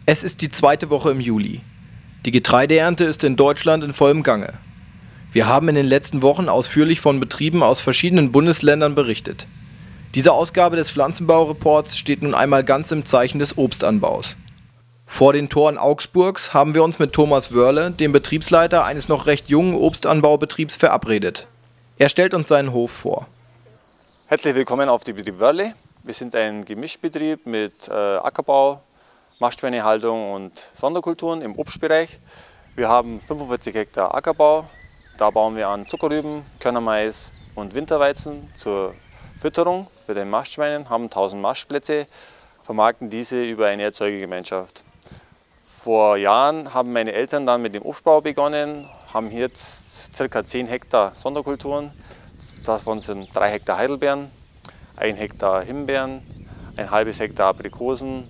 Es ist die zweite Woche im Juli. Die Getreideernte ist in Deutschland in vollem Gange. Wir haben in den letzten Wochen ausführlich von Betrieben aus verschiedenen Bundesländern berichtet. Diese Ausgabe des Pflanzenbaureports steht nun einmal ganz im Zeichen des Obstanbaus. Vor den Toren Augsburgs haben wir uns mit Thomas Wörle, dem Betriebsleiter eines noch recht jungen Obstanbaubetriebs, verabredet. Er stellt uns seinen Hof vor. Herzlich willkommen auf dem Betrieb Wörle. Wir sind ein Gemischbetrieb mit Ackerbau, Mastschweinehaltung und Sonderkulturen im Obstbereich. Wir haben 45 Hektar Ackerbau. Da bauen wir an Zuckerrüben, Körnermais und Winterweizen zur Fütterung für den Mastschweinen, haben 1000 Mastplätze, vermarkten diese über eine Erzeugergemeinschaft. Vor Jahren haben meine Eltern dann mit dem Obstbau begonnen, haben hier jetzt ca. 10 Hektar Sonderkulturen. Davon sind 3 Hektar Heidelbeeren, 1 Hektar Himbeeren, ein halbes Hektar Aprikosen,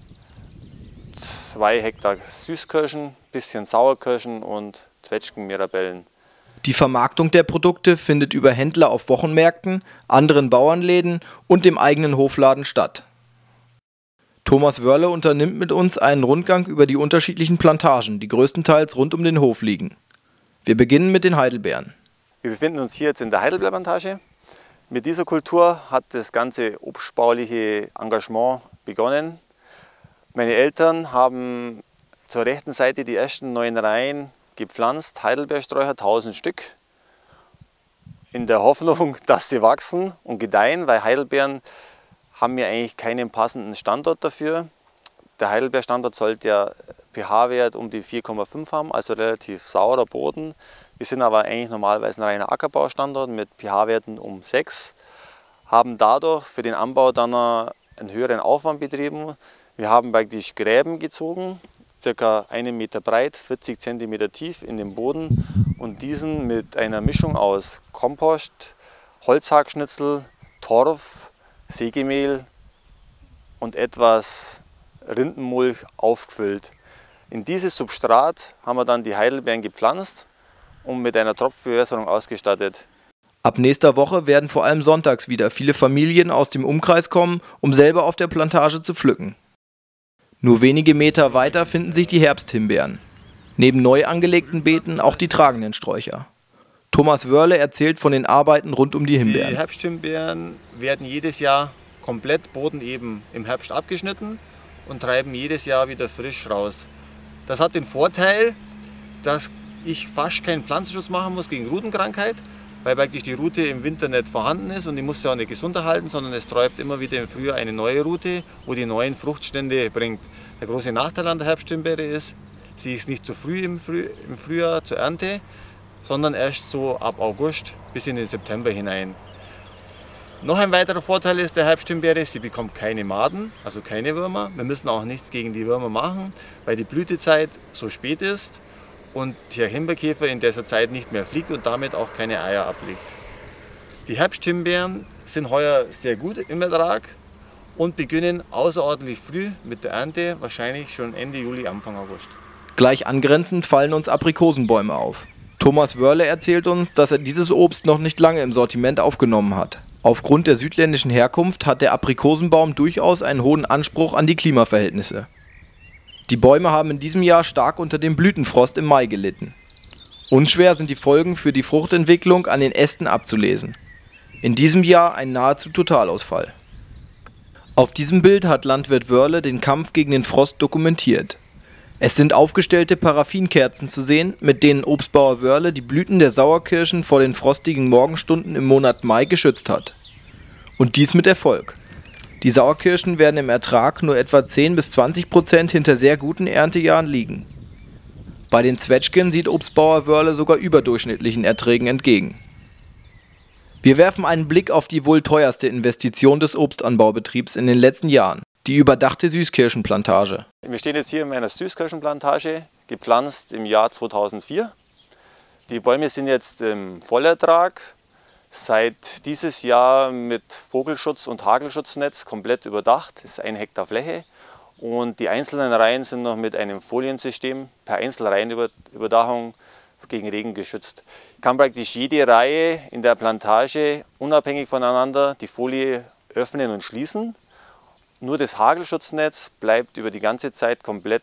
2 Hektar Süßkirschen, bisschen Sauerkirschen und Zwetschgen, Mirabellen. Die Vermarktung der Produkte findet über Händler auf Wochenmärkten, anderen Bauernläden und dem eigenen Hofladen statt. Thomas Wörle unternimmt mit uns einen Rundgang über die unterschiedlichen Plantagen, die größtenteils rund um den Hof liegen. Wir beginnen mit den Heidelbeeren. Wir befinden uns hier jetzt in der Heidelbeerplantage. Mit dieser Kultur hat das ganze obstbauliche Engagement begonnen. Meine Eltern haben zur rechten Seite die ersten 9 Reihen gepflanzt, Heidelbeersträucher, 1000 Stück, in der Hoffnung, dass sie wachsen und gedeihen, weil Heidelbeeren haben wir eigentlich keinen passenden Standort dafür. Der Heidelbeerstandort sollte ja pH-Wert um die 4,5 haben, also relativ saurer Boden. Wir sind aber eigentlich normalerweise ein reiner Ackerbaustandort mit pH-Werten um 6, haben dadurch für den Anbau dann einen höheren Aufwand betrieben. Wir haben praktisch Gräben gezogen, ca. 1 Meter breit, 40 cm tief in den Boden und diesen mit einer Mischung aus Kompost, Holzhackschnitzel, Torf, Sägemehl und etwas Rindenmulch aufgefüllt. In dieses Substrat haben wir dann die Heidelbeeren gepflanzt und mit einer Tropfbewässerung ausgestattet. Ab nächster Woche werden vor allem sonntags wieder viele Familien aus dem Umkreis kommen, um selber auf der Plantage zu pflücken. Nur wenige Meter weiter finden sich die Herbsthimbeeren. Neben neu angelegten Beeten auch die tragenden Sträucher. Thomas Wörle erzählt von den Arbeiten rund um die Himbeeren. Die Herbsthimbeeren werden jedes Jahr komplett bodeneben im Herbst abgeschnitten und treiben jedes Jahr wieder frisch raus. Das hat den Vorteil, dass ich fast keinen Pflanzenschutz machen muss gegen Rutenkrankheit, weil praktisch die Rute im Winter nicht vorhanden ist und ich muss sie auch nicht gesund erhalten, sondern es träubt immer wieder im Frühjahr eine neue Rute, wo die neuen Fruchtstände bringt. Der große Nachteil an der Herbsthimbeere ist, sie ist nicht zu früh im Frühjahr zur Ernte, sondern erst so ab August bis in den September hinein. Noch ein weiterer Vorteil ist der Herbsthimbeere, sie bekommt keine Maden, also keine Würmer. Wir müssen auch nichts gegen die Würmer machen, weil die Blütezeit so spät ist und der Himbeerkäfer in dieser Zeit nicht mehr fliegt und damit auch keine Eier ablegt. Die Herbsthimbeeren sind heuer sehr gut im Ertrag und beginnen außerordentlich früh mit der Ernte, wahrscheinlich schon Ende Juli, Anfang August. Gleich angrenzend fallen uns Aprikosenbäume auf. Thomas Wörle erzählt uns, dass er dieses Obst noch nicht lange im Sortiment aufgenommen hat. Aufgrund der südländischen Herkunft hat der Aprikosenbaum durchaus einen hohen Anspruch an die Klimaverhältnisse. Die Bäume haben in diesem Jahr stark unter dem Blütenfrost im Mai gelitten. Unschwer sind die Folgen für die Fruchtentwicklung an den Ästen abzulesen. In diesem Jahr ein nahezu Totalausfall. Auf diesem Bild hat Landwirt Wörle den Kampf gegen den Frost dokumentiert. Es sind aufgestellte Paraffinkerzen zu sehen, mit denen Obstbauer Wörle die Blüten der Sauerkirschen vor den frostigen Morgenstunden im Monat Mai geschützt hat. Und dies mit Erfolg. Die Sauerkirschen werden im Ertrag nur etwa 10–20% hinter sehr guten Erntejahren liegen. Bei den Zwetschgen sieht Obstbauer Wörle sogar überdurchschnittlichen Erträgen entgegen. Wir werfen einen Blick auf die wohl teuerste Investition des Obstanbaubetriebs in den letzten Jahren, die überdachte Süßkirschenplantage. Wir stehen jetzt hier in meiner Süßkirschenplantage, gepflanzt im Jahr 2004. Die Bäume sind jetzt im Vollertrag, seit dieses Jahr mit Vogelschutz und Hagelschutznetz komplett überdacht. Das ist 1 Hektar Fläche und die einzelnen Reihen sind noch mit einem Foliensystem per Einzelreihenüberdachung gegen Regen geschützt. Ich kann praktisch jede Reihe in der Plantage unabhängig voneinander die Folie öffnen und schließen. Nur das Hagelschutznetz bleibt über die ganze Zeit komplett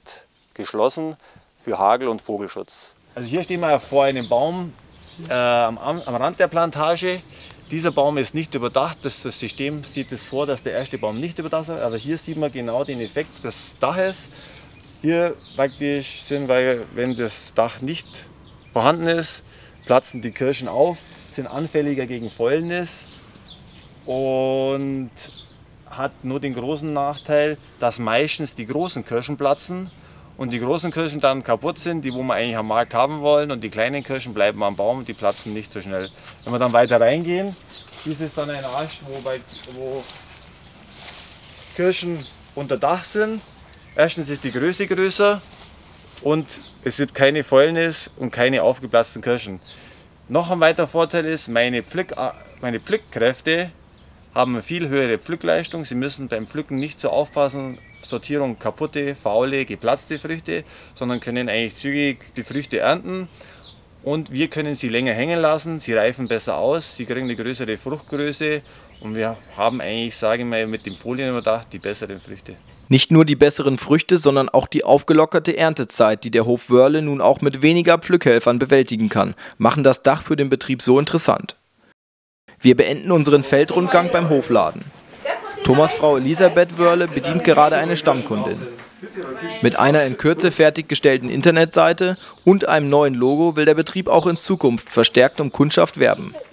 geschlossen für Hagel- und Vogelschutz. Also hier stehen wir vor einem Baum am Rand der Plantage. Dieser Baum ist nicht überdacht. Das System sieht es vor, dass der erste Baum nicht überdacht ist. Aber hier sieht man genau den Effekt des Daches. Hier praktisch sind, weil wenn das Dach nicht vorhanden ist, platzen die Kirschen auf, sind anfälliger gegen Fäulnis und hat nur den großen Nachteil, dass meistens die großen Kirschen platzen und die großen Kirschen dann kaputt sind, die wo wir eigentlich am Markt haben wollen, und die kleinen Kirschen bleiben am Baum, die platzen nicht so schnell. Wenn wir dann weiter reingehen, dies ist dann ein Ast, wo Kirschen unter Dach sind. Erstens ist die Größe größer und es gibt keine Fäulnis und keine aufgeplatzten Kirschen. Noch ein weiterer Vorteil ist, meine Pflückkräfte haben eine viel höhere Pflückleistung. Sie müssen beim Pflücken nicht so aufpassen, Sortierung kaputte, faule, geplatzte Früchte, sondern können eigentlich zügig die Früchte ernten. Und wir können sie länger hängen lassen, sie reifen besser aus, sie kriegen eine größere Fruchtgröße und wir haben eigentlich, sage ich mal, mit dem Folienüberdach die besseren Früchte. Nicht nur die besseren Früchte, sondern auch die aufgelockerte Erntezeit, die der Hof Wörle nun auch mit weniger Pflückhelfern bewältigen kann, machen das Dach für den Betrieb so interessant. Wir beenden unseren Feldrundgang beim Hofladen. Thomas' Frau Elisabeth Wörle bedient gerade eine Stammkundin. Mit einer in Kürze fertiggestellten Internetseite und einem neuen Logo will der Betrieb auch in Zukunft verstärkt um Kundschaft werben.